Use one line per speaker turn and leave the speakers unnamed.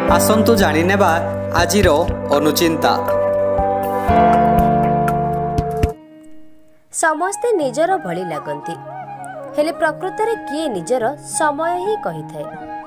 आसंतु जानिनेबा आजिर अनुचिंता।
समस्ते निजर भली लागंती, हेले प्रकृत रे किए निजर समय ही कही थाए।